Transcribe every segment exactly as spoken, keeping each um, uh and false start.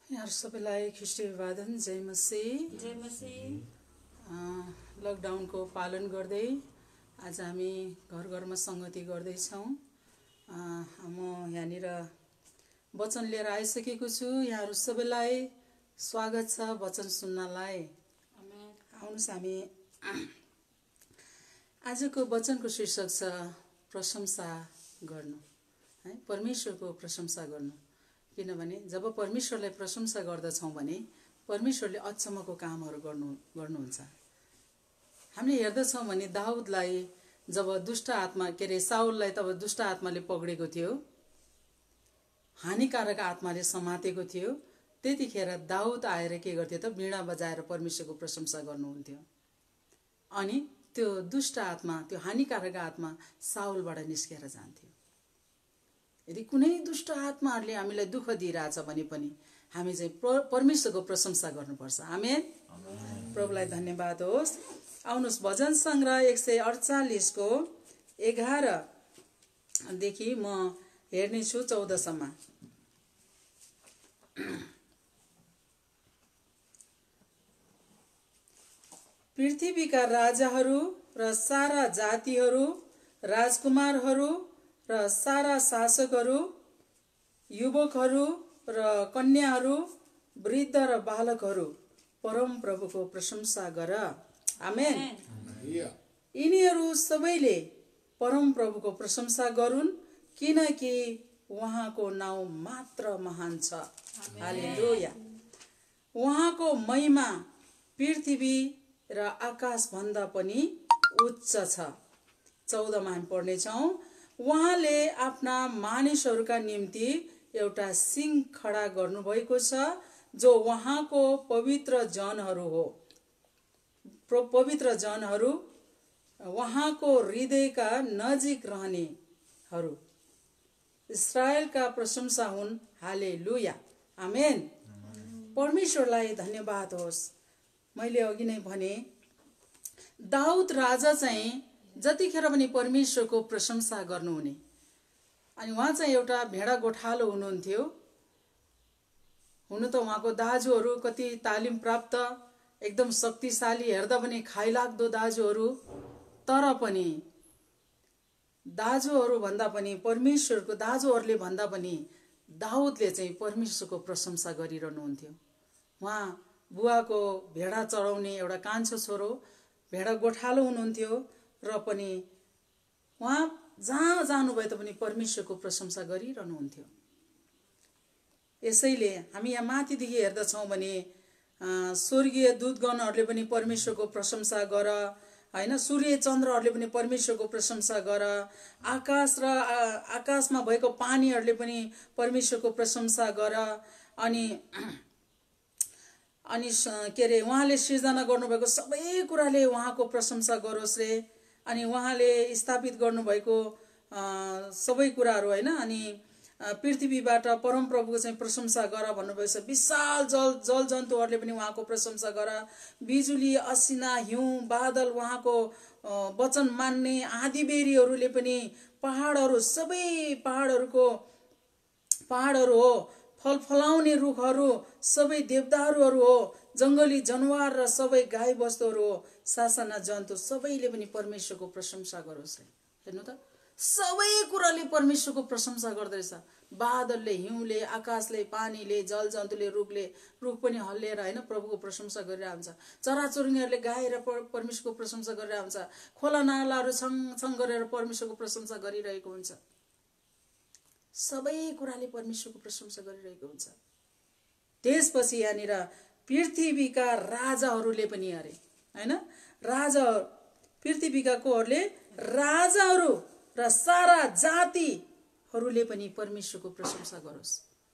यहाँ सबैलाई ख्रीष्ट अभिवादन। जय मसीह। जय मसीह। लकडाउनको पालन गर्दै आज हामी घर घरमा संगति गर्दैछौँ। म यहाँनिर वचन लिएर आइसकेको छु। यहाँहरू सबैलाई स्वागत छ वचन सुन्नलाई। आउनुहोस् हामी आजको वचनको शीर्षक छ प्रशंसा गर्नु, है, परमेश्वरको प्रशंसा गर्नु। किनभने जब परमेश्वरलाई प्रशंसा गर्दछौँ भने परमेश्वरले अचम्मको कामहरू गर्नु गर्नुहुन्छ। हामीले हेर्दछौँ भने दाउदलाई जब दुष्ट आत्मा के अरे साउललाई तब दुष्ट आत्माले पक्रेको थियो, हानिकारक आत्माले समातेको थियो, त्यतिखेर दाउद आएर के गर्थ्यो त वीणा बजाएर परमेश्वरको प्रशंसा गर्नुहुन्थ्यो। अनि त्यो दुष्ट आत्मा, त्यो हानिकारक आत्मा साउलबाट निस्केर जान्थ्यो। यदि कुनै दुष्ट आत्माहरूले हामीलाई दुःख दिइरहेछ भने पनि हामी चाहिँ परमेश्वरको प्रशंसा गर्नुपर्छ। आमेन। प्रभुलाई धन्यवाद होस्। आउनुहोस् भजन सङ्ग्रह एक सय अडचालिसको एघारदेखि म हेर्नेछु चौधसम्म। पृथ्वीका राजाहरू र सारा जातिहरू, राजकुमारहरू र सारा शासकहरू, युवकहरू र कन्याहरू, वृद्ध र बालकहरू परम प्रभुको प्रशंसा गर। आमेन। यिनीहरू सबैले परम प्रभुको प्रशंसा गरून्, किनकि उहाँको नाउँ मात्र महान छ। हालेलुया। उहाँको महिमा पृथ्वी र आकाश भन्दा पनि उच्च छ। चौधमा हामी पढ्नेछौँ। उहाँले आफ्ना मानिसहरूका निम्ति एउटा सिंह खडा गर्नुभएको छ, जो उहाँको पवित्र जनहरू हो। पवित्र जनहरू, उहाँको हृदयका नजिक रहनेहरू। इस्राएलका प्रशंसा हुन्। हालेलुया। आमेन। परमेश्वरलाई धन्यवाद होस्। मैले अघि नै भने दाउद राजा चाहिँ जतिखेर पनि परमेश्वरको प्रशंसा गर्नुहुने। अनि उहाँ चाहिँ एउटा भेडा गोठालो हुनुहुन्थ्यो। हुन त उहाँको दाजुहरू कति तालिम प्राप्त, एकदम शक्तिशाली, हेर्दा पनि खाइलाग्दो दाजुहरू, तर पनि दाजुहरू भन्दा पनि परमेश्वरको दाजुहरूले भन्दा पनि दाउदले चाहिँ परमेश्वरको प्रशंसा गरिरहनुहुन्थ्यो। उहाँ बुवाको भेडा चढाउने एउटा कान्छो छोरो, भेडा गोठालो हुनुहुन्थ्यो र पनि उहाँ जहाँ जानुभए तापनि परमेश्वरको प्रशंसा गरिरहनुहुन्थ्यो। यसैले हामी यहाँ माथिदेखि हेर्दछौँ भने स्वर्गीय दूतगणहरूले पनि परमेश्वरको प्रशंसा गर, होइन, सूर्य चन्द्रहरूले पनि परमेश्वरको प्रशंसा गर, आकाश र आकाशमा भएको पानीहरूले पनि परमेश्वरको प्रशंसा गर। अनि अनि के अरे उहाँले सृजना गर्नुभएको सबै कुराले उहाँको प्रशंसा गरोस् रे। अनि उहाँले स्थापित गर्नुभएको सबै कुराहरू, होइन, अनि पृथ्वीबाट परमप्रभुको चाहिँ प्रशंसा गर भन्नुभएको छ। विशाल जल जल जन्तुहरूले पनि उहाँको प्रशंसा गर। बिजुली, असिना, हिउँ, बादल उहाँको वचन मान्ने आँधीबेहरीहरूले पनि, पहाडहरू, सबै पहाडहरूको पहाडहरू हो, फल फलाउने रुखहरू, सबै देवदारुहरू हो, जङ्गली जनावर र सबै गाई बस्तुहरू हो, सासाना जन्तु, सबैले पनि परमेश्वरको प्रशंसा गरोस्। हेर्नु त, सबै कुराले परमेश्वरको प्रशंसा गर्दैछ। बादलले, हिउँले, आकाशले, पानीले, जल जन्तुले, रुखले, रुख पनि हल्लिएर, होइन, प्रभुको प्रशंसा गरिरहेको हुन्छ। चराचुरुङ्गीहरूले गाएर परमेश्वरको प्रशंसा गरिरहेको हुन्छ। खोला नालाहरू छङ छङ गरेर परमेश्वरको प्रशंसा गरिरहेको हुन्छ। सबै कुराले परमेश्वरको प्रशंसा गरिरहेको हुन्छ। त्यसपछि यहाँनिर पृथ्वीका राजाहरूले पनि अरे, होइन, राजा पृथ्वीका कोहरूले राजाहरू र सारा जातिहरूले पनि परमेश्वरको प्रशंसा गरोस्।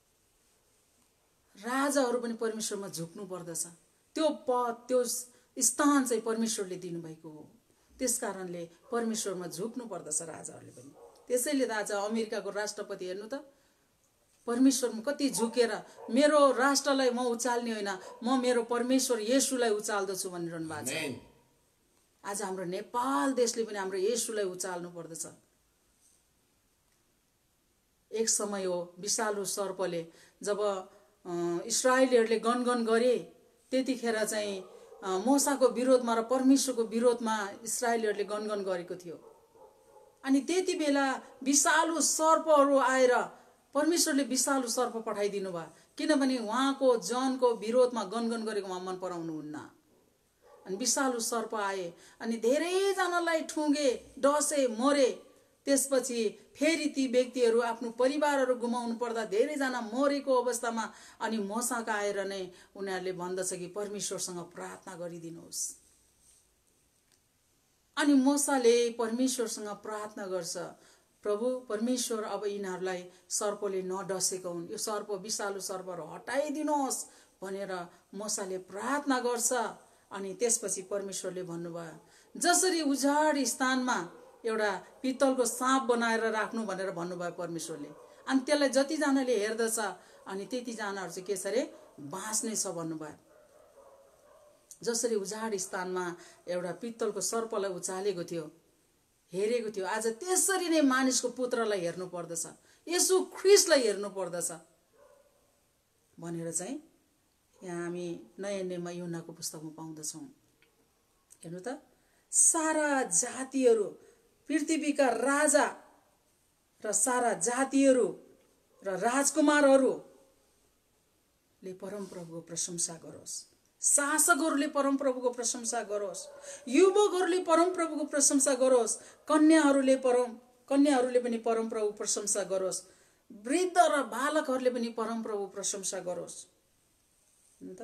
राजाहरू पनि परमेश्वरमा झुक्नु पर्दछ। त्यो पद, त्यो स्थान चाहिँ परमेश्वरले दिनुभएको हो। त्यस कारणले परमेश्वरमा झुक्नु पर्दछ राजाहरूले पनि। त्यसैले त आज अमेरिकाको राष्ट्रपति हेर्नु त, परमेश्वरमा कति झुकेर मेरो राष्ट्रलाई म उचाल्ने होइन, म मेरो परमेश्वर येशूलाई उचाल्दछु भनिरहनु भएको छ। आज हाम्रो नेपाल देशले पनि हाम्रो येशूलाई उचाल्नु पर्दछ। एक समय हो विषालु सर्पले जब इस्राएलीहरूले गनगन गरे त्यतिखेर चाहिँ मोसाको विरोधमा र परमेश्वरको विरोधमा इस्राएलीहरूले गनगन गरेको थियो। अनि त्यति बेला विषालु सर्पहरू आएर परमेश्वरले विषालु सर्प पठाइदिनु भयो, किनभने उहाँको जनको विरोधमा गनगन गरेको उहाँ मन पराउनुहुन्न। अनि विषालु सर्प आए अनि धेरैजनालाई ठुङ्गे, डसे, मरे। त्यसपछि फेरि ती व्यक्तिहरू आफ्नो परिवारहरू गुमाउनु पर्दा धेरैजना मरेको अवस्थामा अनि मोसाका आएर नै उनीहरूले भन्दछ कि परमेश्वरसँग प्रार्थना गरिदिनुहोस्। अनि मोसाले परमेश्वरसँग प्रार्थना गर्छ, प्रभु परमेश्वर अब यिनीहरूलाई सर्पले नडसेको हुन्, यो सर्प विषालु सर्पहरू हटाइदिनुहोस् भनेर मोसाले प्रार्थना गर्छ। अनि त्यसपछि परमेश्वरले भन्नुभयो, जसरी उजाड स्थानमा एउटा पित्तलको साँप बनाएर राख्नु भनेर भन्नुभयो परमेश्वरले। अनि त्यसलाई जतिजनाले हेर्दछ अनि त्यतिजनाहरू चाहिँ के छ अरे बाँच्ने छ भन्नुभयो। जसरी उजाड स्थानमा एउटा पित्तलको सर्पलाई उचालेको थियो, हेरेको थियो, आज त्यसरी नै मानिसको पुत्रलाई हेर्नु पर्दछ, येशू ख्रीष्टलाई हेर्नु पर्दछ भनेर चाहिँ यहाँ हामी नयाँ नियममा यूहन्नाको पुस्तकमा पाउँदछौँ। हेर्नु त, सारा जातिहरू, पृथ्वीका राजा र सारा जातिहरू र राजकुमारहरूले परमप्रभुको प्रशंसा गरोस्, शासकहरूले परमप्रभुको प्रशंसा गरोस्, युवकहरूले परमप्रभुको प्रशंसा गरोस्, कन्याहरूले परम कन्याहरूले पनि परमप्रभुको प्रशंसा गरोस्, वृद्ध र बालकहरूले पनि परमप्रभुको प्रशंसा गरोस्। त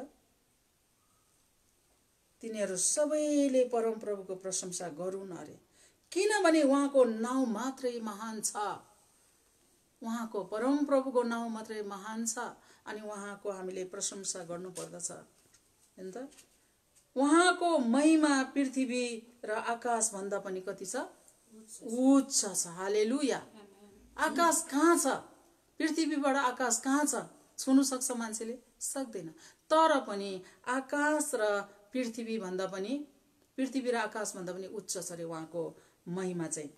तिनीहरू सबैले परमप्रभुको प्रशंसा गरून् अरे, किनभने उहाँको नाउँ मात्रै महान छ, उहाँको परमप्रभुको नाउँ मात्रै महान छ। अनि उहाँको हामीले प्रशंसा गर्नु पर्दछ। हैन त, उहाँको महिमा पृथ्वी र आकाश भन्दा पनि कति छ, उच्च छ। हालेलुया। आकाश कहाँ छ, पृथ्वीबाट आकाश कहाँ छ, छुनु सक्छ मान्छेले? सक्दैन। तर पनि आकाश र पृथ्वी भन्दा पनि, पृथ्वी र आकाश भन्दा पनि उच्च छ रे उहाँको महिमा चाहिँ।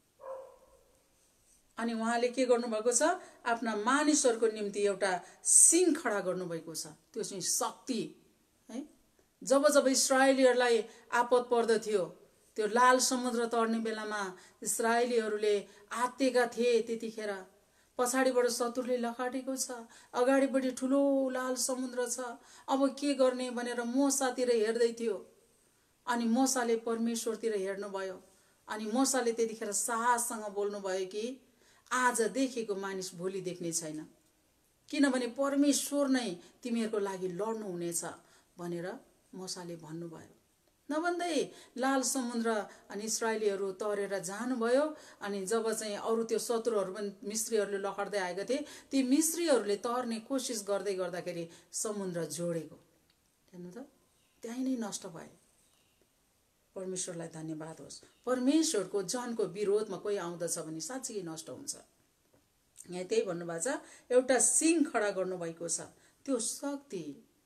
अनि उहाँले के गर्नुभएको छ, आफ्ना मानिसहरूको निम्ति एउटा सिंह खडा गर्नुभएको छ, त्यो चाहिँ शक्ति है। जब जब इस्राएलीहरूलाई आपद पर्दथ्यो, त्यो लाल समुद्र तर्ने बेलामा इस्राएलीहरूले आत्तेका थिए, त्यतिखेर पछाडिबाट शत्रुले लखाटेको छ, अगाडिपट्टि ठुलो लाल समुद्र छ, अब के गर्ने भनेर मोसातिर हेर्दै थियो। अनि मोसाले परमेश्वरतिर हेर्नुभयो। अनि मोसाले त्यतिखेर साहससँग बोल्नुभयो कि आज देखेको मानिस भोलि देख्ने छैन, किनभने परमेश्वर नै तिमीहरूको लागि लड्नु हुनेछ भनेर मोसाले भन्नुभयो। नभन्दै लाल समुद्र अनि इस्राएलीहरू तरेर जानुभयो। अनि जब चाहिँ अरू त्यो शत्रुहरू पनि मिस्रीहरूले लखड्दै आएका थिए, ती मिस्रीहरूले तर्ने कोसिस गर्दै गर्दाखेरि समुद्र जोडेको, हेर्नु त, त्यहीँ नै नष्ट भए। परमेश्वरलाई धन्यवाद होस्। परमेश्वरको जनको विरोधमा कोही आउँदछ भने साँच्चै नष्ट हुन्छ। यहाँ त्यही भन्नुभएको छ, एउटा सिंह खडा गर्नुभएको छ, त्यो शक्ति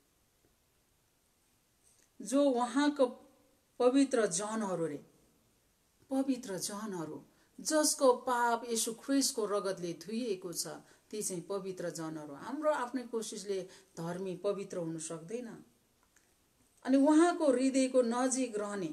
जो उहाँको पवित्र जनहरू रे, पवित्र जनहरू जसको पाप येशू ख्रीष्टको रगतले धुइएको छ, ती चाहिँ पवित्र जनहरू। हाम्रो आफ्नै कोसिसले धर्मी पवित्र हुन सक्दैन। अनि उहाँको हृदयको नजिक रहने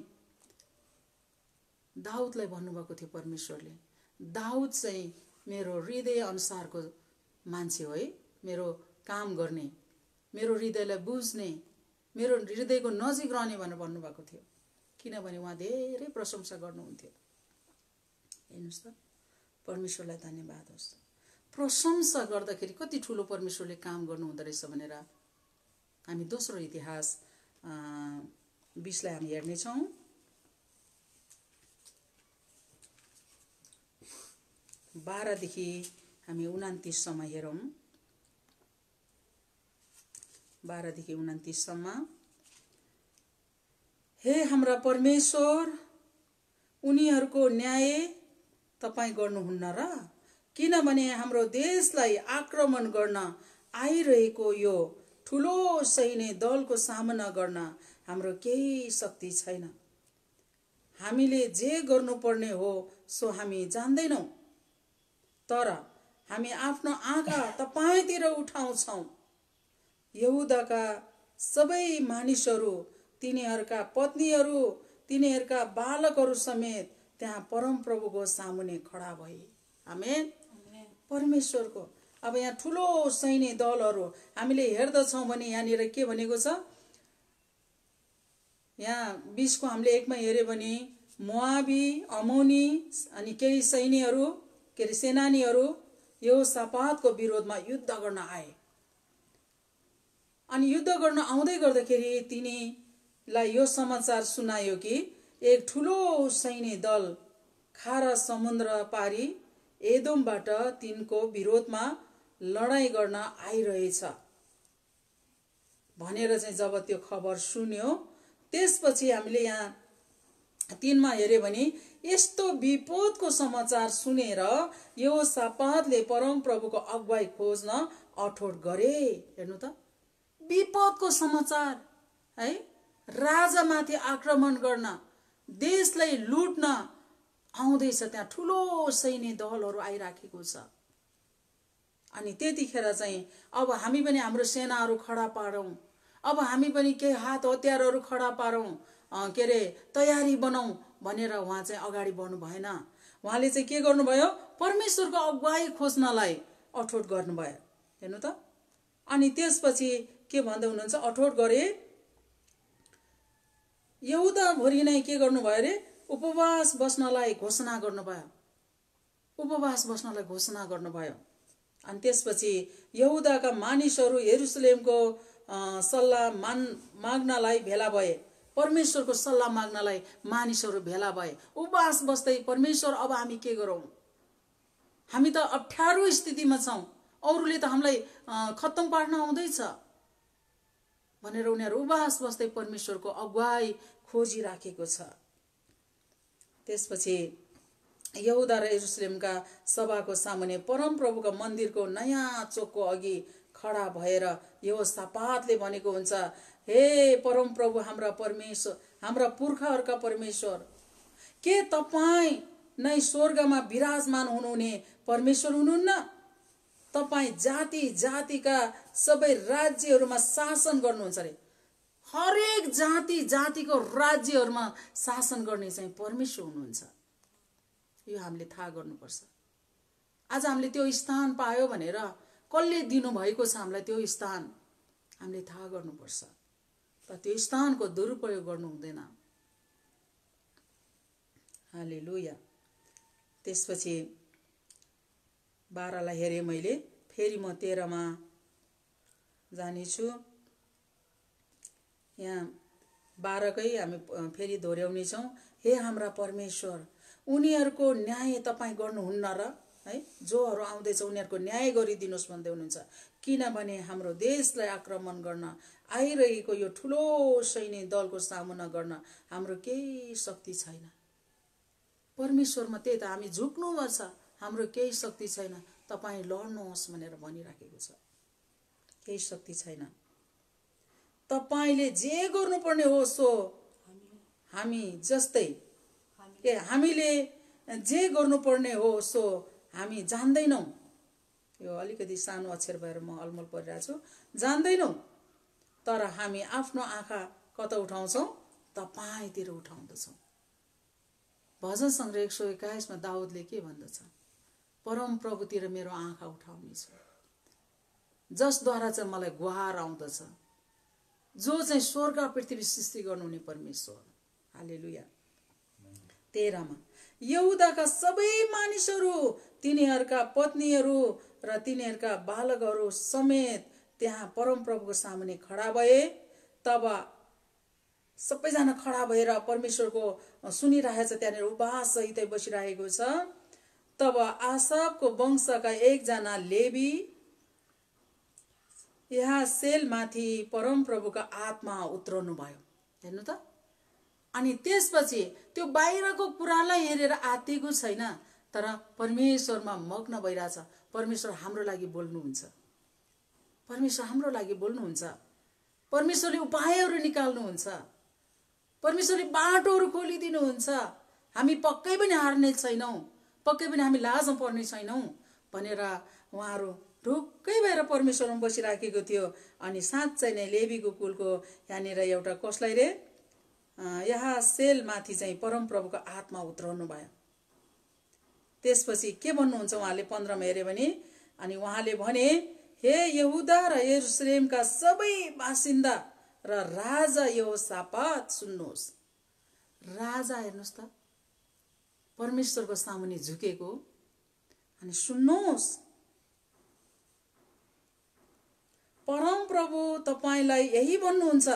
दाउदलाई भन्नुभएको थियो परमेश्वरले, दाउद चाहिँ मेरो हृदय अनुसारको मान्छे हो है, मेरो काम गर्ने, मेरो हृदयलाई बुझ्ने, मेरो हृदयको नजिक रहने भनेर भन्नुभएको थियो। किनभने उहाँ धेरै प्रशंसा गर्नुहुन्थ्यो। हेर्नुहोस् त, परमेश्वरलाई धन्यवाद होस्। प्रशंसा गर्दाखेरि कति ठुलो परमेश्वरले काम गर्नुहुँदो रहेछ भनेर हामी दोस्रो इतिहास बिसलाई हामी हेर्नेछौँ। बाह्रदेखि हामी उनातिससम्म हेरौँ। बाह्रदेखि उनातिससम्म। हे हाम्रा परमेश्वर, उनीहरूको न्याय तपाईँ गर्नुहुन्न र? किनभने हाम्रो देशलाई आक्रमण गर्न आइरहेको यो ठुलो सैन्य दलको सामना गर्न हाम्रो केही शक्ति छैन। हामीले जे गर्नुपर्ने हो सो हामी जान्दैनौँ, तर हामी आफ्नो आँखा तपाईँतिर उठाउँछौँ यहुदाका सबै मानिसहरू, तिनीहरूका पत्नीहरू, तिनीहरूका बालकहरू समेत त्यहाँ परमप्रभुको सामुने खडा भए। आमेन। परमेश्वरको अब यहाँ ठुलो सैन्य दलहरू हामीले हेर्दछौँ भने यहाँनिर के भनेको छ, यहाँ बिसको हामीले एकमा हेऱ्यो भने मोआबी, अमोनी अनि केही सैन्यहरू के अरे सेनानीहरू यहोशापातको विरोधमा युद्ध गर्न आए। अनि युद्ध गर्न आउँदै गर्दाखेरि तिनीलाई यो समाचार सुनायो कि एक ठुलो सैन्य दल खारा समुद्र पारी एदोमबाट तिनको विरोधमा लडाईँ गर्न आइरहेछ भनेर चाहिँ जब त्यो खबर सुन्यो, त्यसपछि हामीले यहाँ तीनमा हेऱ्यो भने यस्तो विपदको समाचार सुनेर यहोशापातले परमप्रभुको अगुवाई खोज्न अठोट गरे। हेर्नु त, विपदको समाचार है, राजामाथि आक्रमण गर्न, देशलाई लुट्न आउँदैछ, त्यहाँ ठुलो सैन्य दलहरू आइराखेको छ। अनि त्यतिखेर चाहिँ अब हामी पनि हाम्रो सेनाहरू खडा पारौँ, अब हामी पनि केही हात हतियारहरू खडा पारौँ, के अरे तयारी बनाऊ भनेर उहाँ चाहिँ अगाडि बढ्नु भएन। उहाँले चाहिँ के गर्नुभयो, परमेश्वरको अगुवाई खोज्नलाई अठोट गर्नुभयो। हेर्नु त, अनि त्यसपछि के भन्दै हुनुहुन्छ, अठोट गरे। यहुदाभरि नै के गर्नुभयो अरे, उपवास बस्नलाई घोषणा गर्नुभयो, उपवास बस्नलाई घोषणा गर्नुभयो। अनि त्यसपछि यहुदाका मानिसहरू यरुसलेमको सल्लाह मान माग्नलाई भेला भए, परमेश्वरको सल्लाह माग्नलाई मानिसहरू भेला भए। उपवास बस्दै परमेश्वर अब हामी के गरौँ, हामी त अप्ठ्यारो स्थितिमा छौँ, अरूले त हामीलाई खत्तम पार्न आउँदैछ भनेर उनीहरू उपवास बस्दै परमेश्वरको अगुवाई खोजिराखेको छ। त्यसपछि यहुदा र यरुसलेमका सभाको सामुने परमप्रभुको मन्दिरको नयाँ चोकको अघि खडा भएर यहोशापातले भनेको हुन्छ, हे परमप्रभु हाम्रा परमेश्वर, हाम्रा पुर्खाहरूका परमेश्वर, के तपाईँ नै स्वर्गमा विराजमान हुनुहुने परमेश्वर हुनुहुन्न? तपाईँ जाति जातिका सबै राज्यहरूमा शासन गर्नुहुन्छ अरे। हरेक जाति जातिको राज्यहरूमा शासन गर्ने चाहिँ परमेश्वर हुनुहुन्छ। यो हामीले थाहा गर्नुपर्छ। आज हामीले त्यो स्थान पायो भनेर कसले दिनुभएको छ हामीलाई त्यो स्थान, हामीले थाहा गर्नुपर्छ। र त्यो स्थानको दुरुपयोग गर्नु हुँदैन। हालेलुया। त्यसपछि बाह्रलाई हेरेँ मैले, फेरि म तेह्रमा जानेछु। यहाँ बाह्रकै हामी फेरि दोहोऱ्याउनेछौँ। हे हाम्रा परमेश्वर, उनीहरूको न्याय तपाईँ गर्नुहुन्न र है, जोहरू आउँदैछ उनीहरूको न्याय गरिदिनुहोस् भन्दै हुनुहुन्छ। किनभने हाम्रो देशलाई आक्रमण गर्न आइरहेको यो ठुलो सैन्य दलको सामना गर्न हाम्रो केही शक्ति छैन। परमेश्वरमा त्यही त हामी झुक्नुपर्छ, हाम्रो केही शक्ति छैन, तपाईँ लड्नुहोस् भनेर भनिराखेको छ। केही शक्ति छैन। तपाईँले जे गर्नुपर्ने हो सो हामी जस्तै के हामीले जे गर्नुपर्ने हो सो हामी जान्दैनौँ। यो अलिकति सानो अक्षर भएर म अलमल परिरहेको छु। जान्दैनौँ, तर हामी आफ्नो आँखा कता उठाउँछौँ, तपाईँतिर उठाउँदछौँ। भजन सङ्ग्रह एक सौ एक्काइसमा दाउदले के भन्दछ, परम प्रभुतिर मेरो आँखा उठाउनेछु, जसद्वारा चाहिँ मलाई गुहार आउँदछ, जो चाहिँ स्वर्ग पृथ्वी सृष्टि गर्नुहुने परमेश्वर। हालेलुया। तेह्रमा यहुदाका सबै मानिसहरू, तिनीहरूका पत्नीहरू र तिनीहरूका बालकहरू समेत त्यहाँ परमप्रभुको सामुने खडा भए। तब सबैजना खडा भएर परमेश्वरको सुनिरहेछ, त्यहाँनिर उपवास सहितै बसिरहेको छ। तब आसाफको वंशका एकजना लेवी यहाँ सेलमाथि परमप्रभुका आत्मा उत्रनु भयो। हेर्नु त, अनि त्यसपछि त्यो बाहिरको कुरालाई हेरेर आत्तिएको छैन, तर परमेश्वरमा मग्न भइरहेछ। परमेश्वर हाम्रो लागि बोल्नुहुन्छ, परमेश्वर हाम्रो लागि बोल्नुहुन्छ, परमेश्वरले उपायहरू निकाल्नुहुन्छ, परमेश्वरले बाटोहरू खोलिदिनुहुन्छ। हामी पक्कै पनि हार्ने छैनौँ, पक्कै पनि हामी लाजमा पर्ने छैनौँ भनेर उहाँहरू ढुक्कै भएर परमेश्वरमा बसिराखेको थियो। अनि साँच्चै नै लेवीको कुलको यहाँनिर एउटा कसलाई रे यहाँ सेलमाथि चाहिँ परमप्रभुको आत्मा उत्रनु भयो। त्यसपछि के भन्नुहुन्छ उहाँले पन्ध्रमा हेऱ्यो भने, अनि उहाँले भने, हे यहुदा र यरुशलेमका सबै बासिन्दा र राजा यहोशापात सुन्नुहोस्। राजा हेर्नुहोस् त परमेश्वरको सामुन्ने झुकेको, अनि सुन्नुहोस्, परमप्रभु तपाईलाई यही भन्नुहुन्छ,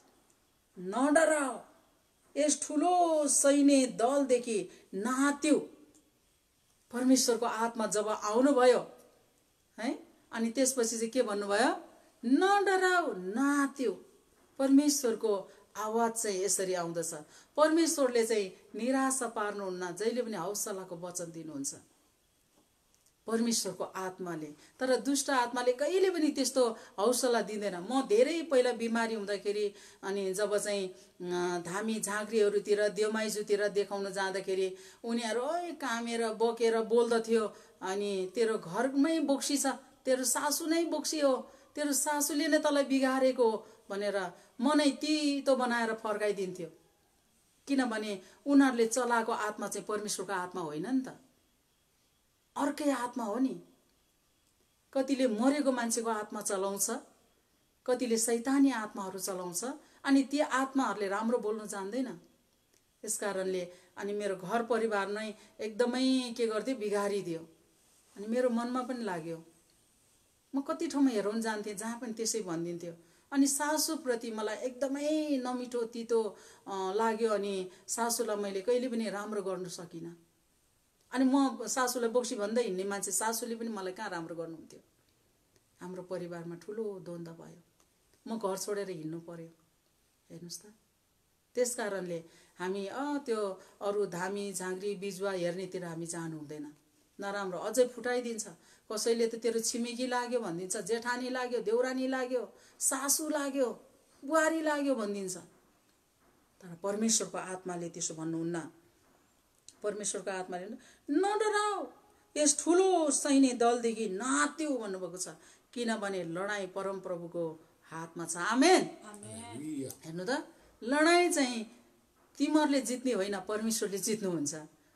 नडराऊ, यस ठुलो सैन्य दलदेखि नात्यौ। परमेश्वरको आत्मा जब आउनुभयो है, अनि त्यसपछि चाहिँ के भन्नुभयो, नडराऊ, नात्यौ। परमेश्वरको आवाज चाहिँ यसरी आउँदछ। परमेश्वरले चाहिँ निराशा पार्नुहुन्न, जहिले पनि हौसलाको वचन दिनुहुन्छ परमेश्वरको आत्माले। तर दुष्ट आत्माले कहिले पनि त्यस्तो हौसला दिँदैन। म धेरै पहिला बिमारी हुँदाखेरि अनि जब चाहिँ धामी झाँक्रीहरूतिर देउमाइजूतिर देखाउन जाँदाखेरि उनीहरू ओइ कामेर बोकेर बोल्दथ्यो, अनि तेरो घरमै बोक्सी छ, तेरो सासू नै बोक्सी हो, तेरो सासूले नै तँलाई बिगारेको हो भनेर मनै तितो बनाएर फर्काइदिन्थ्यो। किनभने उनीहरूले चलाएको आत्मा चाहिँ परमेश्वरको आत्मा होइन नि त, अर्कै आत्मा हो नि। कतिले मरेको मान्छेको आत्मा चलाउँछ, कतिले शैतानी आत्माहरू चलाउँछ, अनि ती आत्माहरूले राम्रो बोल्न जान्दैन। यसकारणले अनि मेरो घर परिवार नै एकदमै के गर्थ्यो, बिगारिदियो। अनि मेरो मनमा पनि लाग्यो, म कति ठाउँमा हेराउन जान्थेँ जहाँ पनि त्यसै भनिदिन्थ्यो। अनि सासूप्रति मलाई एकदमै नमिठो तितो लाग्यो, अनि सासूलाई मैले कहिले पनि राम्रो गर्न सकिनँ। अनि म सासूलाई बोक्सी भन्दै हिँड्ने मान्छे, सासूले पनि मलाई कहाँ राम्रो गर्नुहुन्थ्यो। हाम्रो परिवारमा ठुलो द्वन्द भयो, म घर छोडेर हिँड्नु पर्यो। हेर्नुहोस् त, त्यस कारणले हामी अ त्यो अरू धामी झाँक्री बिजुवा हेर्नेतिर हामी जानु हुँदैन। नराम्रो अझै फुटाइदिन्छ। कसैले त तेरो छिमेकी लाग्यो भनिदिन्छ, जेठानी लाग्यो, देउरानी लाग्यो, सासू लाग्यो, बुहारी लाग्यो भनिदिन्छ। तर परमेश्वरको आत्माले त्यसो भन्नुहुन्न। परमेश्वरको आत्माले नडराऊ, यस ठुलो सैन्य दलदेखि नात्यौ भन्नुभएको छ, किनभने लडाईँ परमप्रभुको हातमा छ। आमेन। हेर्नु त, लडाईँ चाहिँ तिमीहरूले जित्ने होइन, परमेश्वरले जित्नुहुन्छ।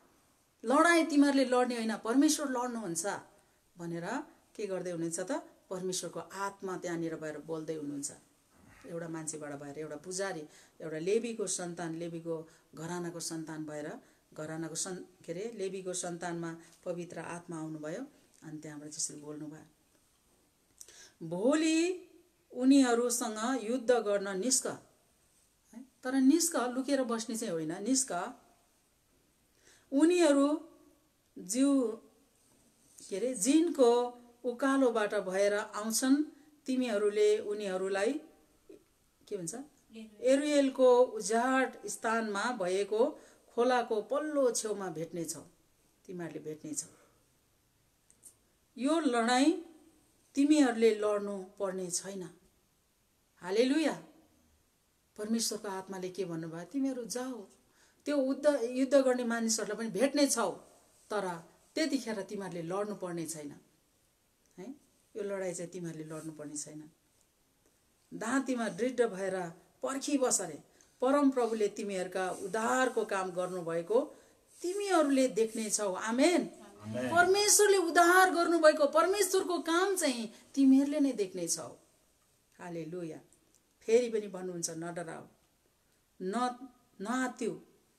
लडाईँ तिमीहरूले लड्ने होइन, परमेश्वर लड्नुहुन्छ भनेर के गर्दै हुनुहुन्छ त, परमेश्वरको आत्मा त्यहाँनिर भएर बोल्दै हुनुहुन्छ। एउटा मान्छेबाट भएर, एउटा पुजारी, एउटा लेवीको सन्तान, लेवीको घरानाको सन्तान भएर, घरानाको सन् के अरे लेवीको सन्तानमा पवित्र आत्मा आउनुभयो, अनि त्यहाँबाट त्यसरी बोल्नुभयो। भोलि उनीहरूसँग युद्ध गर्न निस्क, तर निस्क, लुकेर बस्ने चाहिँ होइन, निस्क। उनीहरू जिउ के अरे जिनको उकालोबाट भएर आउँछन्, तिमीहरूले उनीहरूलाई के भन्छ, एरुएलको उजाड स्थानमा भएको खोलाको पल्लो छेउमा भेट्नेछौ, तिमीहरूले भेट्नेछौ। यो लडाईँ तिमीहरूले लड्नु पर्ने छैन। हालेलुया। परमेश्वरको आत्माले के भन्नुभयो, तिमीहरू जाऊ, त्यो युद्ध युद्ध गर्ने मानिसहरूलाई पनि भेट्ने छौ, तर त्यतिखेर तिमीहरूले लड्नु पर्ने छैन है। यो लडाईँ चाहिँ तिमीहरूले लड्नु पर्ने छैन। दाँतीमा दृढ भएर पर्खिबस रे, परमप्रभुले तिमीहरूका उद्धारको काम गर्नुभएको तिमीहरूले देख्ने छौ। आमेन। परमेश्वरले उद्धार गर्नुभएको परमेश्वरको काम चाहिँ तिमीहरूले नै देख्ने छौ। हालेलुया। फेरि पनि भन्नुहुन्छ, नडराऊ, न नात्यौ,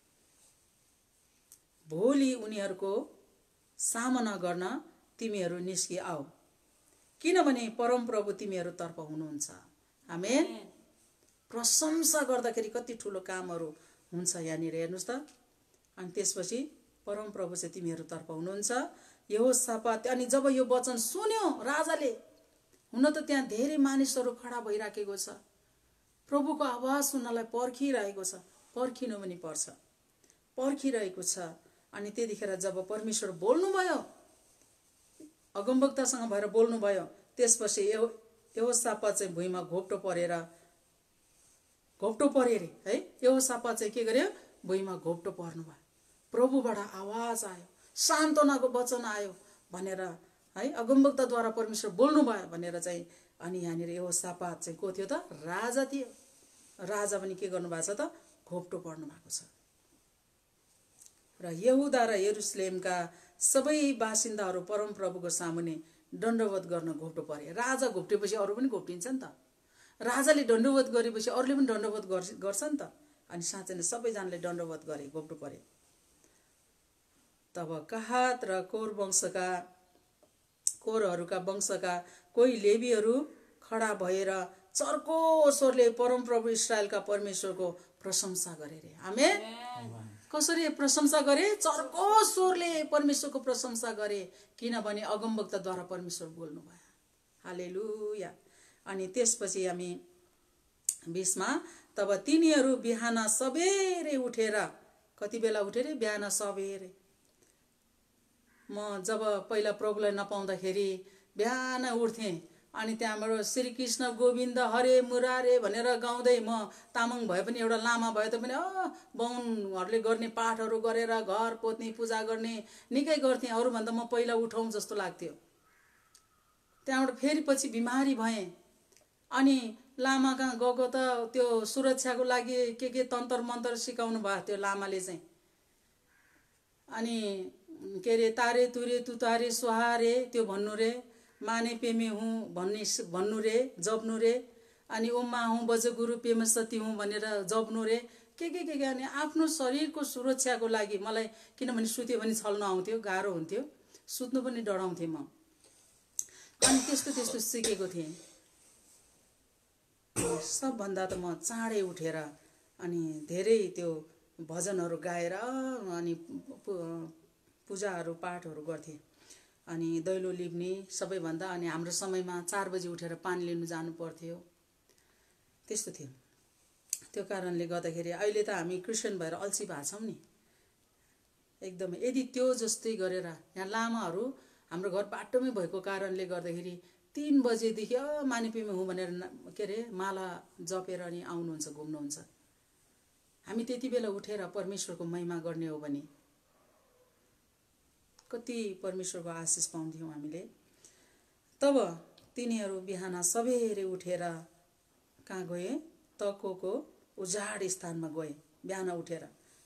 भोलि उनीहरूको सामना गर्न तिमीहरू निस्कि आऊ, किनभने परमप्रभु तिमीहरूतर्फ हुनुहुन्छ। आमेन। प्रशंसा गर्दाखेरि कति ठुलो कामहरू हुन्छ यहाँनिर, हेर्नुहोस् त। अनि त्यसपछि परमप्रभु चाहिँ तिमीहरूतर्फ हुनुहुन्छ। यहोशापात, अनि जब यो वचन सुन्यो राजाले, हुन त त्यहाँ धेरै मानिसहरू खडा भइराखेको छ, प्रभुको आवाज सुन्नलाई पर्खिरहेको छ, पर्खिनु पनि पर्छ, पर्खिरहेको छ। अनि त्यतिखेर जब परमेश्वर बोल्नुभयो, अगमवक्तासँग भएर बोल्नुभयो, त्यसपछि यो यहोशापात चाहिँ भुइँमा घोप्टो परेर घोप्टो परे रे है। यहोशापात चाहिँ के गर्यो, भुइँमा घोप्टो पर्नुभयो। प्रभुबाट आवाज आयो, सान्त्वनाको वचन आयो भनेर है, अगमवक्ताद्वारा परमेश्वर बोल्नु भयो भनेर चाहिँ अनि यहाँनिर यहोसापात चाहिँ को थियो त? राजा थियो। राजा पनि के गर्नु भएको छ त? घोप्टो पर्नु भएको छ। र यहुदा र यरुसलेमका सबै बासिन्दाहरू परमप्रभुको सामुने दण्डवत गर्न घोप्टो परे। राजा घोप्टेपछि अरू पनि घोप्टिन्छ नि त। राजाले दण्डवत गरेपछि अरूले पनि दण्डवत गर्छ नि त। अनि साँच्चै नै सबैजनाले दण्डवत गरे, घोप्टो परे। तब कहात र कोर वंशका कोरहरूका वंशका कोही लेवीहरू खडा भएर चर्को स्वरले परमप्रभु इस्राएलका परमेश्वरको प्रशंसा गरे रे। आमेन। कसरी प्रशंसा गरे? चर्को स्वरले परमेश्वरको प्रशंसा गरे, किनभने अगमवक्ताद्वारा परमेश्वर बोल्नु भयो। हालेलुया। अनि त्यसपछि हामी बीसमा, तब तिनीहरू बिहान सबेरै उठेर, कति बेला उठेर? बिहान सबेरै। म जब पहिला प्रभुलाई नपाउँदाखेरि बिहान उठ्थेँ, अनि त्यहाँबाट श्री कृष्ण गोविन्द हरे मुरारे भनेर गाउँदै, म तामाङ भए पनि एउटा लामा भए तापनि अ बाहुनहरूले गर्ने पाठहरू गरेर घर पोत्ने पूजा गर्ने निकै गर्थेँ। अरूभन्दा म पहिला उठाउँ जस्तो लाग्थ्यो। त्यहाँबाट फेरि पछि बिमारी भएँ, अनि लामा कहाँ गएको त त्यो सुरक्षाको लागि के के तन्तर मन्तर सिकाउनु भयो त्यो लामाले चाहिँ। अनि के अरे तारे तुरे तुतारे सुहारे त्यो भन्नु रे, माने पेमे हुँ भन्ने भन्नु रे, जप्नु रे, अनि ओम्मा हुँ बजगुरु पेम सती हुँ भनेर जप्नु रे, के के के के। अनि आफ्नो शरीरको सुरक्षाको लागि मलाई, किनभने सुत्यो भने छल्न आउँथ्यो, गाह्रो हुन्थ्यो, सुत्नु पनि डराउँथेँ म। अनि त्यस्तो त्यस्तो सिकेको थिएँ। सबभन्दा त म चाँडै उठेर अनि धेरै त्यो भजनहरू गाएर अनि पूजाहरू पाठहरू गर्थेँ। अनि दैलो लिप्ने सबैभन्दा, अनि हाम्रो समयमा चार बजी उठेर पानी लिनु जानु पर्थ्यो, त्यस्तो थियो। त्यो कारणले गर्दाखेरि अहिले त हामी क्रिस्चियन भएर अल्छी भएको छौँ नि एकदमै। यदि त्यो जस्तै गरेर यहाँ लामाहरू हाम्रो घर बाटोमै भएको कारणले गर्दाखेरि तीन बजेदेखि अ मानिपीमा हुँ भनेर के अरे माला जपेर अनि आउनुहुन्छ, घुम्नुहुन्छ। हामी त्यति बेला उठेर परमेश्वरको महिमा गर्ने हो भने कति परमेश्वरको आशिष पाउँथ्यौँ हामीले। तब तिनीहरू बिहान सबेरै उठेर कहाँ गए? तकोको उजाड स्थानमा गए। बिहान उठेर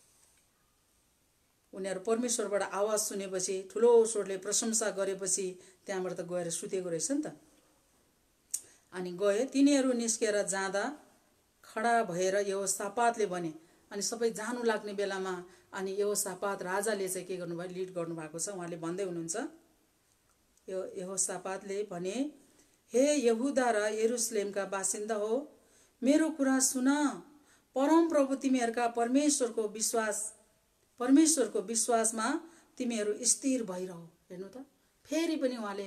उनीहरू परमेश्वरबाट आवाज सुनेपछि, ठुलो स्वरले प्रशंसा गरेपछि त्यहाँबाट त गएर सुतेको रहेछ नि त। अनि गए, तिनीहरू निस्केर जाँदा खडा भएर यहोसापातले भने, अनि सबै जानु लाग्ने बेलामा अनि यहोसापात राजाले चाहिँ के गर्नुभयो? लिड गर्नुभएको छ। उहाँले भन्दै हुनुहुन्छ, यो यहोसापातले भने, हे यहुदा र यरुसलेमका बासिन्दा हो, मेरो कुरा सुन। परमप्रभु तिमीहरूका परमेश्वरको विश्वास परमेश्वरको विश्वासमा तिमीहरू स्थिर भइरह। हेर्नु त, फेरि पनि उहाँले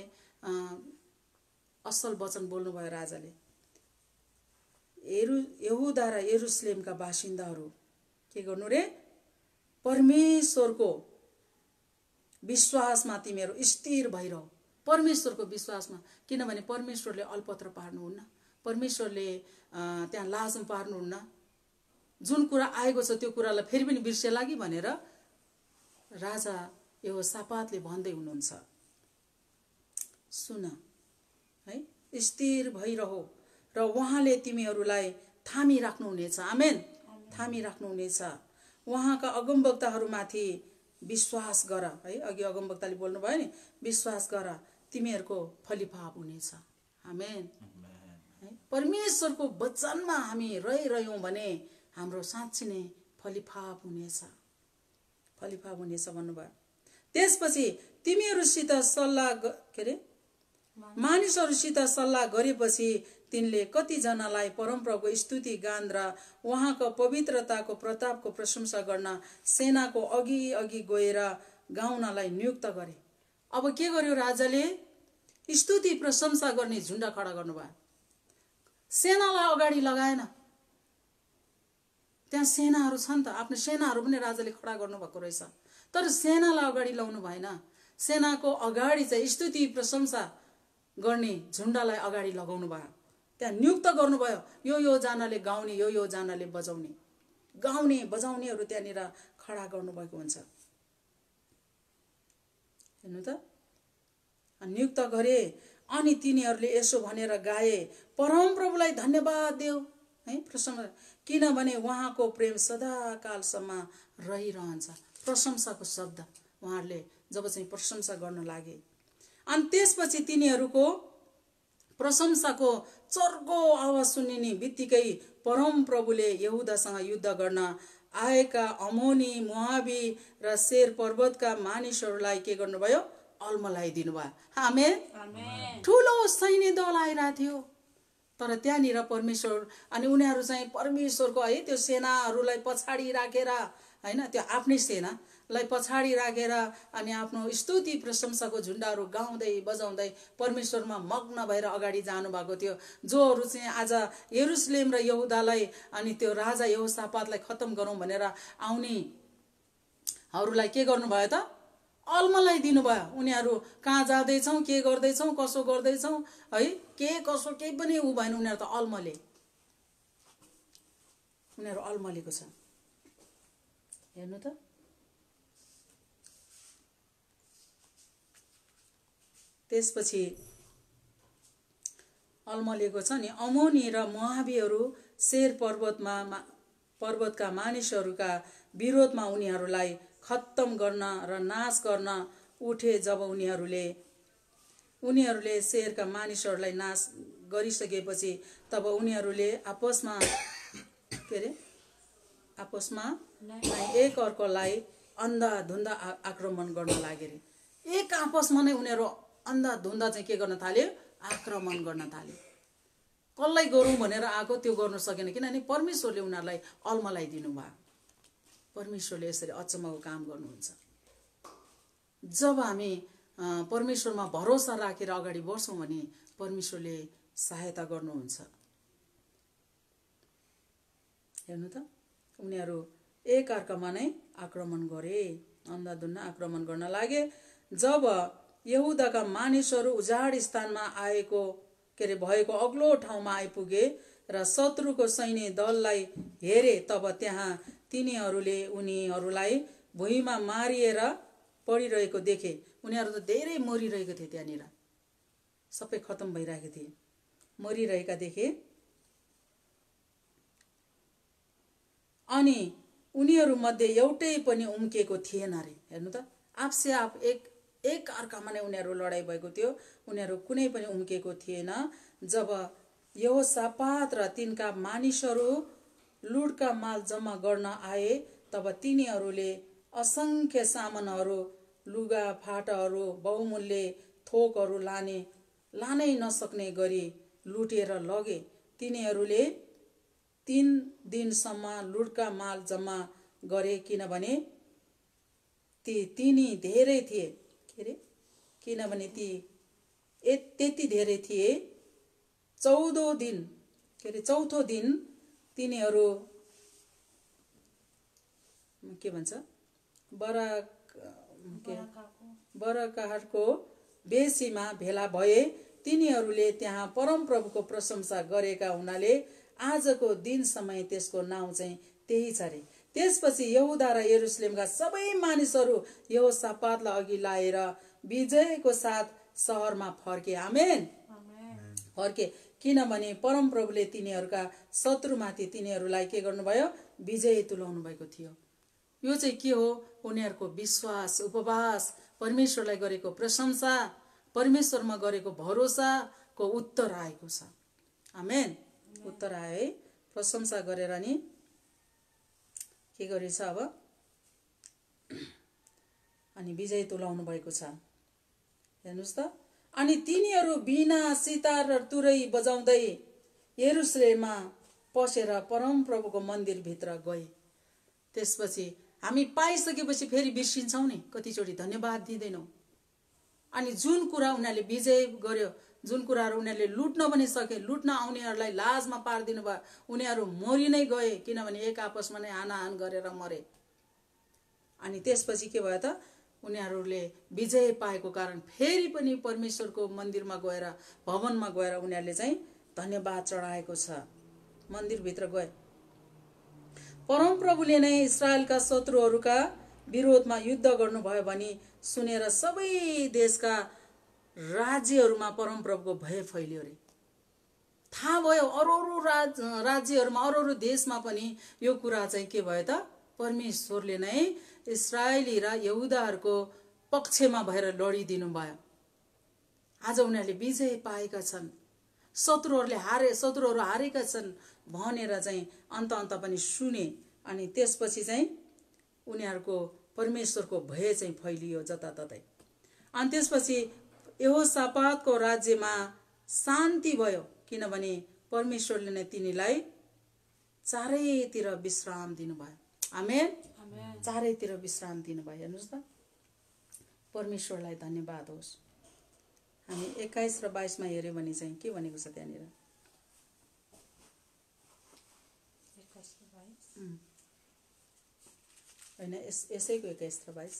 असल वचन बोल्नुभयो राजाले। यरु यहुदा र यरुसलेमका बासिन्दाहरू के गर्नु रे? परमेश्वरको विश्वासमा तिमीहरू स्थिर भइरह। परमेश्वरको विश्वासमा, किनभने परमेश्वरले अलपत्र पार्नुहुन्न, परमेश्वरले त्यहाँ लाजमा पार्नुहुन्न। जुन कुरा आएको छ त्यो कुरालाई फेरि पनि बिर्सेला कि भनेर राजा यहोसापातले भन्दै हुनुहुन्छ। सुन है, स्थिर भइरहो र उहाँले तिमीहरूलाई थामी राख्नुहुनेछ। आमेन। थामी राख्नुहुनेछ। उहाँका अगमवक्ताहरूमाथि विश्वास गर है। अघि अगमवक्ताले बोल्नु भयो नि, विश्वास गर, तिमीहरूको फलिफाप हुनेछ। आमेन। है, परमेश्वरको वचनमा हामी रहिरह्यौँ भने हाम्रो साँच्चै नै फलिफाप हुनेछ, फलिफाप हुनेछ भन्नुभयो। त्यसपछि तिमीहरूसित सल्लाह के अरे मानिसहरूसित सल्लाह गरेपछि तिनले कतिजनालाई परमप्रभुको स्तुति गान र उहाँको पवित्रताको प्रतापको प्रशंसा गर्न सेनाको अघि अघि गएर गाउनलाई नियुक्त गरे। अब के गर्यो राजाले? स्तुति प्रशंसा गर्ने झुन्डा खडा गर्नुभयो। सेनालाई अगाडि लगाएन। त्यहाँ सेनाहरू छन् त, आफ्नो सेनाहरू पनि राजाले खडा गर्नुभएको रहेछ, तर सेनालाई अगाडि ल्याउनु भएन। सेनाको अगाडि चाहिँ स्तुति प्रशंसा गर्ने झुन्डालाई अगाडि लगाउनु भयो। त्यहाँ नियुक्त गर्नुभयो, यो यो जनाले गाउने, यो यो जनाले बजाउने, गाउने बजाउनेहरू त्यहाँनिर खडा गर्नुभएको हुन्छ। हेर्नु त, नियुक्त गरे। अनि तिनीहरूले यसो भनेर गाए, परमप्रभुलाई धन्यवाद देऊ है, प्रशंसा, किनभने उहाँको प्रेम सदाकालसम्म रहिरहन्छ। प्रशंसाको शब्द उहाँहरूले जब चाहिँ प्रशंसा गर्न लागे, अनि त्यसपछि तिनीहरूको प्रशंसाको चर्को आवाज सुनिने बित्तिकै परमप्रभुले यहुदासँग युद्ध गर्न आएका अमोनी, मोआबी र सेर पर्वतका मानिसहरूलाई के गर्नुभयो? अल्मलाइदिनु भयो। आमेन। ठुलो सैन्य दल आइरहेको थियो, तर त्यहाँनिर परमेश्वर अनि उनीहरू चाहिँ परमेश्वरको है त्यो सेनाहरूलाई पछाडि राखेर हैन, त्यो आफ्नै सेनालाई पछाडि राखेर अनि आफ्नो स्तुति प्रशंसाको झुन्डाहरू गाउँदै बजाउँदै परमेश्वरमा मग्न भएर अगाडि जानुभएको थियो। जोहरू चाहिँ आज यरुशलेम र यहुदालाई अनि त्यो राजा यहोसापातलाई खत्तम गरौँ भनेर आउनेहरूलाई के गर्नुभयो त? अल्मलाई दिनुभयो। उनीहरू कहाँ जाँदैछौँ, के गर्दैछौँ, कसो गर्दैछौँ है, के कसो केही पनि ऊ भएन। उनीहरू त अल्मले, उनीहरू अल्मलेको छ। हेर्नु त, त्यसपछि अल्मलेको छ नि। अमोनी र मोआबीहरू सेर पर्वतमा पर्वतका मानिसहरूका विरोधमा उनीहरूलाई खत्तम गर्न र नाश गर्न उठे। जब उनीहरूले उनीहरूले सेरका मानिसहरूलाई नाश गरिसकेपछि तब उनीहरूले आपसमा के अरे आपसमा एक अर्कोलाई अन्धाधुन्दा आक्रमण गर्न लागे रे। एक आपसमा नै उनीहरू अन्धाधुन्दा चाहिँ के गर्न थाल्यो? आक्रमण गर्न थाल्यो। कसलाई गरौँ भनेर आएको त्यो गर्न सकेन, किनभने परमेश्वरले उनीहरूलाई अल्मलाई दिनुभयो। परमेश्वरले यसरी अचम्मको काम गर्नुहुन्छ। जब हामी परमेश्वरमा भरोसा राखेर अगाडि बढ्छौँ भने परमेश्वरले सहायता गर्नुहुन्छ। हेर्नु त, उनीहरू एक अर्कामा नै आक्रमण गरे, अन्धाधुन्दा आक्रमण गर्न लागे। जब यहुदाका मानिसहरू उजाड स्थानमा आएको के अरे भएको अग्लो ठाउँमा आइपुगे र शत्रुको सैन्य दललाई हेरे, तब त्यहाँ तिनीहरूले उनीहरूलाई भुइँमा मारिएर पडिरहेको देखे। उनीहरू त धेरै मरिरहेको थिए, त्यहाँनिर सबै खत्तम भइरहेको थिए, मरिरहेका देखे। अनि उनीहरू मध्ये एउटै पनि उम्केको थिएन रे। हेर्नु त, आपसे आप एक एक अर्कामा नै उनीहरू लडाइँ भएको थियो, उनीहरू कुनै पनि उम्केको थिएन। जब यहोसापात र तिनका मानिसहरू लुटका माल जम्मा गर्न आए, तब तिनीहरूले असंख्य सामानहरू, लुगा फाटाहरू, बहुमूल्य थोकहरू लाने लानै नसक्ने गरी लुटेर लगे। तिनीहरूले तीन दिनसम्म लुटका माल जम्मा गरे, किनभने ती तिनी धेरै थिए के अरे किनभने ती त्यति धेरै थिए। चौधौँ दिन के अरे चौथो दिन तिनीहरू के भन्छ बरा बरकाहको बेसीमा भेला भए। तिनीहरूले त्यहाँ परमप्रभुको प्रशंसा गरेका हुनाले आजको दिन समय त्यसको नाउँ चाहिँ त्यही छ रे। त्यसपछि यहुदा र यरुशलेमका सबै मानिसहरू यहोसापातलाई अघि लाएर विजयको साथ शहरमा फर्के। आमेन, फर्के, किनभने परमप्रभुले तिनीहरूका शत्रुमाथि तिनीहरूलाई के गर्नुभयो? विजय तुल्याउनु भएको थियो। यो चाहिँ के हो? उनीहरूको विश्वास, उपवास, परमेश्वरलाई गरेको प्रशंसा, परमेश्वरमा गरेको भरोसाको उत्तर आएको छ। आमेन, उत्तर आयो है। प्रशंसा गरेर नि के गरेछ अब? अनि विजय तुल्याउनु भएको छ। हेर्नुस् त, अनि तिनीहरू बिना सितार र तुरै बजाउँदै यरुशलेममा पसेर परमप्रभुको मन्दिरभित्र गए। त्यसपछि हामी पाइसकेपछि फेरि बिर्सिन्छौँ नि, कतिचोटि धन्यवाद दिँदैनौँ। अनि जुन कुरा उनीहरूले विजय गर्यो, जुन कुराहरू उनीहरूले लुट्न पनि सके, लुट्न आउनेहरूलाई लाजमा पारिदिनु भयो। उनीहरू मरि नै गए, किनभने एक आपसमा नै हानाहान गरेर मरे। अनि त्यसपछि के भयो त? उनीहरूले विजय पाएको कारण फेरि पनि परमेश्वरको मन्दिरमा गएर, भवनमा गएर उनीहरूले चाहिँ धन्यवाद चढाएको छ। मन्दिरभित्र गए। परमप्रभुले नै इस्राएलका शत्रुहरूका विरोधमा युद्ध गर्नुभयो भनी सुनेर सबै देशका राज्यहरूमा परमप्रभुको भय फैलियो रे। थाहा भयो अरू अरू राज राज्यहरूमा अरू अरू देशमा पनि यो कुरा चाहिँ के भयो त, परमेश्वरले नै इस्राएली र यहुदाहरूको पक्षमा भएर लडिदिनु भयो। आज उनीहरूले विजय पाएका छन्, शत्रुहरूले हारे शत्रुहरू हारेका छन् भनेर चाहिँ अन्त अन्त पनि सुने। अनि त्यसपछि चाहिँ उनीहरूको परमेश्वरको भय चाहिँ फैलियो जताततै। अनि त्यसपछि यहोशापातको राज्यमा शान्ति भयो, किनभने परमेश्वरले नै तिनीलाई चारैतिर विश्राम दिनुभयो। आमेन, चारैतिर विश्राम दिनुभयो। हेर्नुहोस् त, परमेश्वरलाई धन्यवाद होस्। हामी एक्काइस र बाइसमा हेऱ्यो भने चाहिँ के भनेको छ त्यहाँनिर, होइन यस यसैको एक्काइस र बाइस,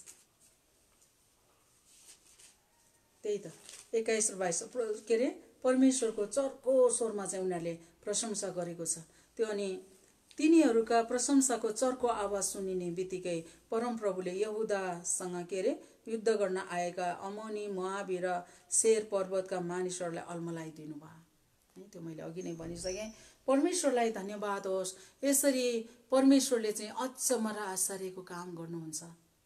त्यही त एक्काइस र बाइस के अरे परमेश्वरको चर्को स्वरमा चाहिँ उनीहरूले प्रशंसा गरेको छ त्यो। अनि तिनीहरूका प्रशंसाको चर्को आवाज सुनिने बित्तिकै परमप्रभुले यहुदासँग के अरे युद्ध गर्न आएका अमोनी, मोआबी र सेर पर्वतका मानिसहरूलाई अल्मलाइदिनु भयो। है, त्यो मैले अघि नै भनिसकेँ। परमेश्वरलाई धन्यवाद होस्। यसरी परमेश्वरले चाहिँ अचम्म र आश्चर्यको काम गर्नुहुन्छ।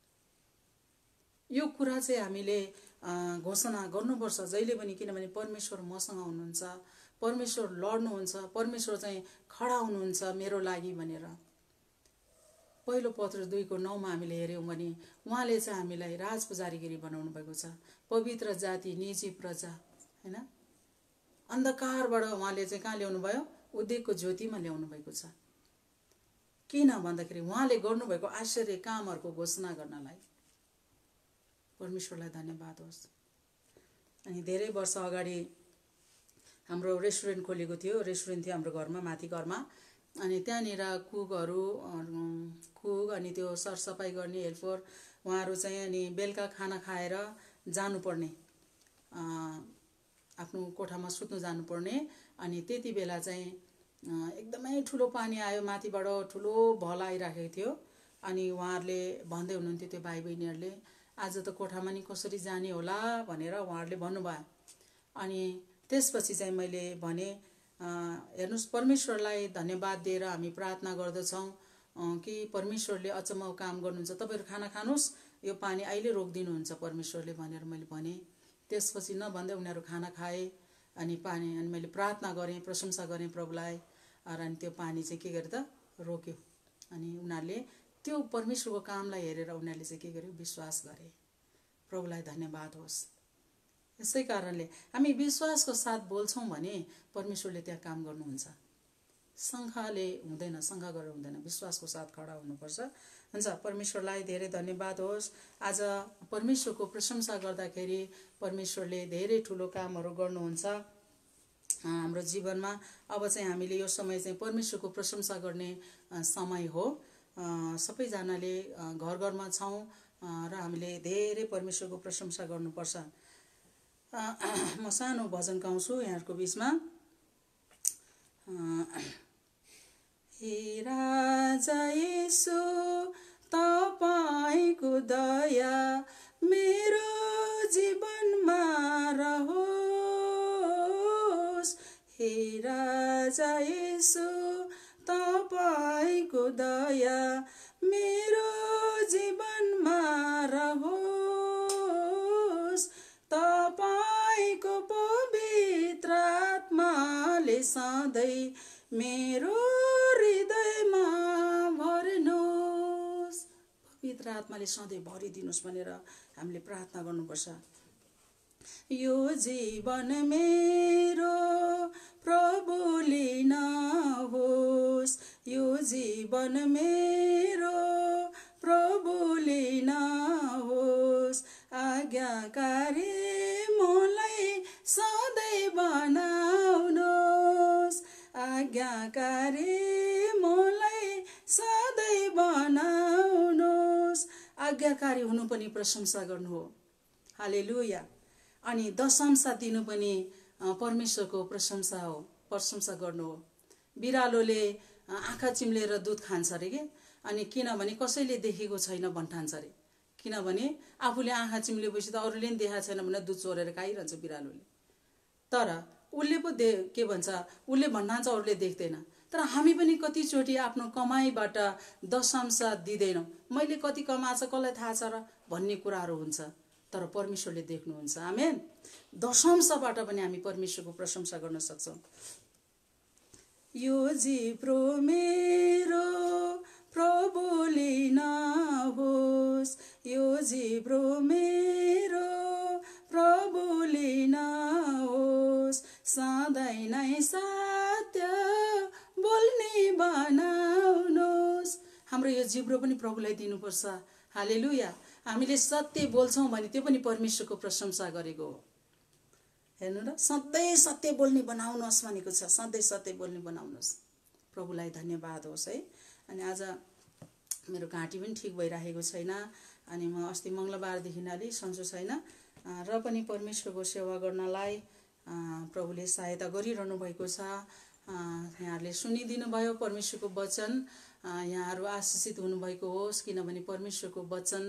यो कुरा चाहिँ हामीले घोषणा गर्नुपर्छ जहिले पनि, किनभने परमेश्वर मसँग हुनुहुन्छ, परमेश्वर लड्नुहुन्छ, परमेश्वर चाहिँ खडा हुनुहुन्छ मेरो लागि भनेर। पहिलो पत्र दुईको नौमा हामीले हेऱ्यौँ भने उहाँले चाहिँ हामीलाई राजपुजारीगिरी बनाउनु भएको छ, पवित्र जाति, निजी प्रजा, होइन। अन्धकारबाट उहाँले चाहिँ कहाँ ल्याउनु भयो, उद्योगको ज्योतिमा ल्याउनु भएको छ। किन भन्दाखेरि उहाँले गर्नुभएको आश्चर्य कामहरूको घोषणा गर्नलाई। परमेश्वरलाई धन्यवाद होस्। अनि धेरै वर्ष अगाडि हाम्रो रेस्टुरेन्ट खोलेको थियो, रेस्टुरेन्ट थियो हाम्रो घरमा, माथि घरमा। अनि त्यहाँनिर कुकहरू कुक अनि त्यो सरसफाइ गर्ने हेल्पर उहाँहरू चाहिँ अनि बेलुका खाना खाएर जानुपर्ने, आफ्नो कोठामा सुत्नु जानुपर्ने। अनि त्यति बेला चाहिँ एकदमै ठुलो पानी आयो, माथिबाट ठुलो भल आइराखेको थियो। अनि उहाँहरूले भन्दै हुनुहुन्थ्यो, त्यो भाइ बहिनीहरूले, आज त कोठामा नि कसरी जाने होला भनेर उहाँहरूले भन्नुभयो। अनि त्यसपछि चाहिँ मैले भने, हेर्नुहोस् परमेश्वरलाई धन्यवाद दिएर हामी प्रार्थना गर्दछौँ कि परमेश्वरले अचम्म काम गर्नुहुन्छ, तपाईँहरू खाना खानुहोस्, यो पानी अहिले रोकिदिनुहुन्छ परमेश्वरले भनेर मैले भने। त्यसपछि नभन्दै उनीहरू खाना खाए। अनि पानी अनि मैले प्रार्थना गरेँ, प्रशंसा गरेँ प्रभुलाई। अनि त्यो पानी चाहिँ के गर्यो त, रोक्यो। अनि उनीहरूले त्यो परमेश्वरको कामलाई हेरेर उनीहरूले चाहिँ के गर्यो, विश्वास गरे। प्रभुलाई धन्यवाद होस्। यसै कारणले हामी विश्वासको साथ बोल्छौँ भने परमेश्वरले त्यहाँ काम गर्नुहुन्छ। शङ्काले हुँदैन, शङ्का गरेर हुँदैन, विश्वासको साथ खडा हुनुपर्छ। हुन्छ, परमेश्वरलाई धेरै धन्यवाद होस्। आज परमेश्वरको प्रशंसा गर्दाखेरि परमेश्वरले धेरै ठुलो कामहरू गर्नुहुन्छ हाम्रो जीवनमा। अब चाहिँ हामीले यो समय चाहिँ परमेश्वरको प्रशंसा गर्ने समय हो। सबैजनाले घर घरमा छौँ र हामीले धेरै परमेश्वरको प्रशंसा गर्नुपर्छ। म सानो भजन गाउँछु यहाँहरूको बिचमा। हे राजा येशू तपाईको दया मेरो जीवनमा रहोस्। हे राजा येशू तपाईको दया मेरो जीवनमा रहोस्। तपाईको पवित्र आत्माले सधैँ मेरो हृदयमा भर्नुहोस्। पवित्र आत्माले सधैँ भरिदिनुहोस् भनेर हामीले प्रार्थना गर्नुपर्छ। यो जीवन मेरो प्रभुले नहोस्, यो जीवन मेरो प्रभुले नहोस्। आज्ञाकारी मलाई सधैँ बनाउनुहोस्, आज्ञाकारी मलाई सधैँ बनाउनुहोस्। आज्ञाकारी हुनु पनि प्रशंसा गर्नु हो। हालेलुया। अनि दशंसा दिनु पनि परमेश्वरको प्रशंसा हो, प्रशंसा गर्नु हो। बिरालोले आँखा चिम्लेर दुध खान्छ अरे के, अनि किनभने कसैले देखेको छैन भन्ठान्छ अरे। किनभने आफूले आँखा चिम्लेपछि त अरूले पनि देखाएको छैन भने दुध चोरेर खाइरहन्छ बिरालोले। तर उसले पो दे के भन्छ उसले भन्न चाहन्छ अरूले देख्दैन। तर हामी पनि कतिचोटि आफ्नो कमाइबाट दशांश दिँदैनौँ। मैले कति कमाएको छ कसलाई थाहा छ र भन्ने कुराहरू हुन्छ, तर परमेश्वरले देख्नुहुन्छ। आमेन। दशांशबाट पनि हामी परमेश्वरको प्रशंसा गर्न सक्छौँ। यो जिब्रो मेरो प्रभुले नहोस्, यो जिब्रो मेरो प्रभुले नहोस्, सधैँ नै सत्य बोल्ने बनाउनुहोस्। हाम्रो यो जिब्रो पनि प्रभुलाई दिनुपर्छ। हालेलुया। हामीले सत्य बोल्छौँ भने त्यो पनि परमेश्वरको प्रशंसा गरेको हो। हेर्नु र, सधैँ सत्य बोल्ने बनाउनुहोस् भनेको छ। सधैँ सत्य बोल्ने बनाउनुहोस्। प्रभुलाई धन्यवाद होस् है। अनि आज मेरो घाँटी पनि ठिक भइरहेको छैन, अनि म अस्ति मङ्गलबारदेखि अलिक सन्चो छैन, र पनि परमेश्वरको सेवा गर्नलाई प्रभुले सहायता गरिरहनु भएको छ। यहाँहरूले सुनिदिनु भयो परमेश्वरको वचन। यहाँहरू आशिषित हुनुभएको होस्, किनभने परमेश्वरको वचन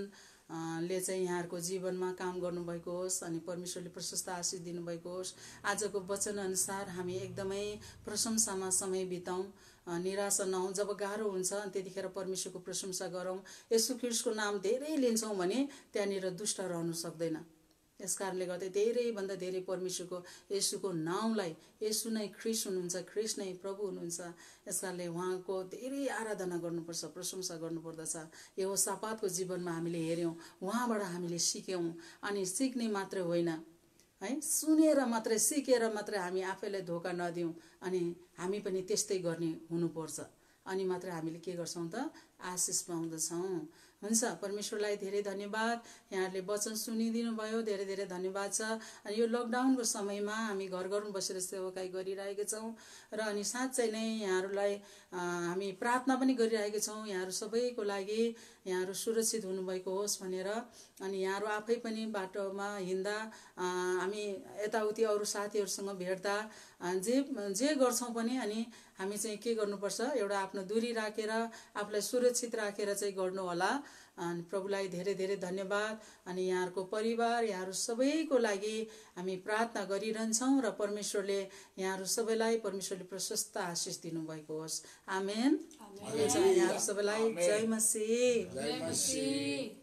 ले चाहिँ यहाँहरूको जीवनमा काम गर्नुभएको होस् अनि परमेश्वरले प्रशस्त आशिष दिनुभएको होस्। आजको वचन अनुसार हामी एकदमै प्रशंसामा समय बिताउँ, निराशा नहौँ। जब गाह्रो हुन्छ त्यतिखेर परमेश्वरको प्रशंसा गरौँ। येशू ख्रीष्टको नाम धेरै लिन्छौँ भने त्यहाँनिर दुष्ट रहनु सक्दैन। यस कारणले गर्दा धेरैभन्दा धेरै परमेश्वरको येशूको नामलाई, येशू नै ख्रीष्ट हुनुहुन्छ, ख्रीष्ट नै प्रभु हुनुहुन्छ, यस कारणले उहाँको धेरै आराधना गर्नुपर्छ, प्रशंसा गर्नुपर्दछ। यहोसापातको जीवनमा हामीले हेऱ्यौँ, उहाँबाट हामीले सिक्यौँ। अनि सिक्ने मात्रै होइन है, सुनेर मात्रै सिकेर मात्रै हामी आफैलाई धोका नदिउँ, अनि हामी पनि त्यस्तै गर्ने हुनुपर्छ। अनि मात्र हामीले के गर्छौं त, आशिष पाउँदछौं। हुन्छ, परमेश्वरलाई धेरै धन्यवाद। यहाँहरूले वचन सुनिदिनु भयो, धेरै धेरै धन्यवाद छ। अनि यो लकडाउनको समयमा हामी घर घरमा बसेर सेवाकाई गरिरहेका छौं र अनि साँच्चै नै यहाँहरूलाई हामी प्रार्थना पनि गरिरहेका छौं, यहाँहरू सबैको लागि यहाँहरू सुरक्षित हुनुभएको होस् भनेर। अनि यहाँहरू आफै पनि बाटोमा हिँड्दा, हामी यताउति अरू साथीहरूसँग भेट्दा जे जे गर्छौं पनि अनि हामी चाहिँ के गर्नुपर्छ, एउटा आफ्नो दूरी राखेर आफूलाई सुरक्षित राखेर चाहिँ गर्नु होला। अनि प्रभुलाई धेरै धेरै धन्यवाद। अनि यहाँहरूको परिवार, यहाँहरू सबैको लागि हामी प्रार्थना गरिरहन्छौं र परमेश्वरले यहाँहरू सबैलाई परमेश्वरले प्रशस्त आशिष दिनुभएको होस्। आमेन। यहाँहरू सबैलाई जय मसीह। जय मसीह।